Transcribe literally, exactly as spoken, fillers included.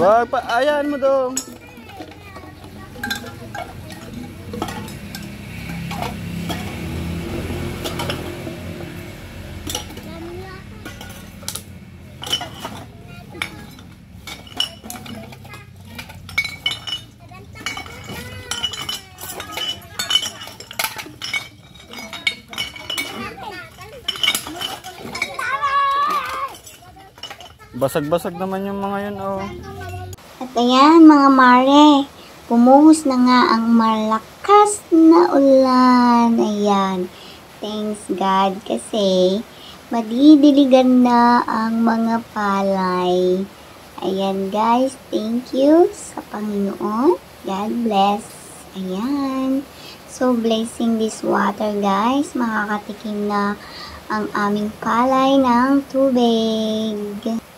Wag pa, ayan mo dong. Basag-basag naman yung mga yun, oh. At ayan, mga mare, pumuhos na nga ang malakas na ulan. Ayan, thanks God kasi madidiligan na ang mga palay. Ayan guys, thank you sa Panginoon. God bless. Ayan. So, blessing this water guys. Makakatikim na ang aming palay ng tubig.